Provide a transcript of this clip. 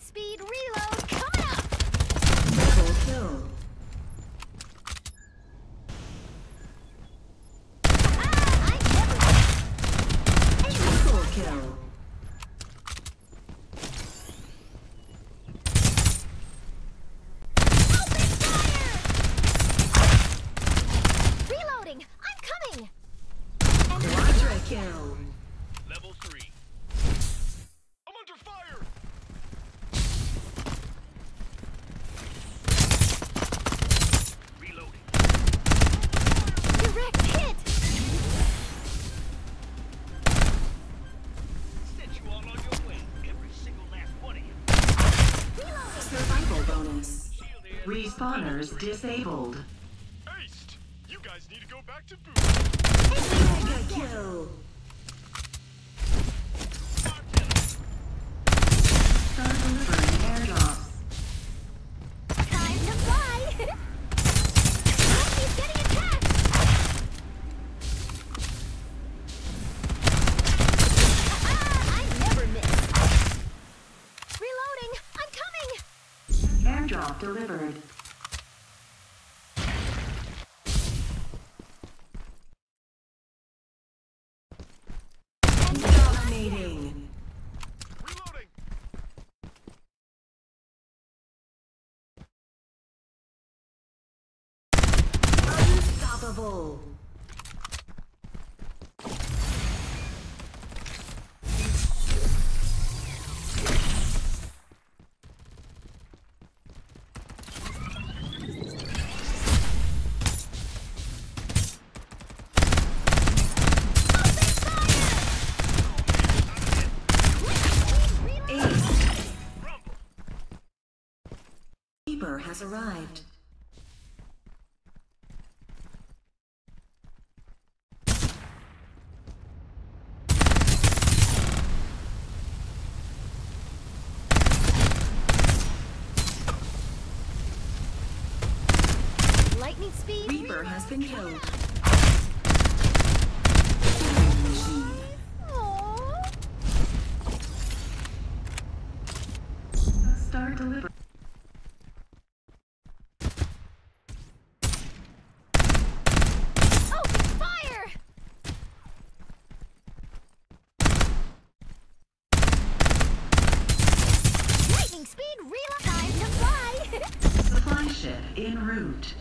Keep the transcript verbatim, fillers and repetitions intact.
speed reload coming up! Double kill. Ah, I never... Triple kill. Open fire! Reloading! I'm coming! Quadra kill. Level three. I'm under fire! Reloading. Direct hit! Sent you all on your way. Every single last one of you. Reloading! Survival bonus. Shield here. Respawners disabled. Aced! You guys need to go back to boot. Mega kill. Start delivering airdrops. Time to fly! He's getting attacked! Ah, I never miss! Reloading! I'm coming! Airdrop delivered. Dominating. Reloading. Unstoppable. Ace. Rumble. Reaper has arrived. Lightning speed! Reaper has been killed. Aww. Start delivery. Open fire! Lightning speed reload! Time to fly! Supply ship en route.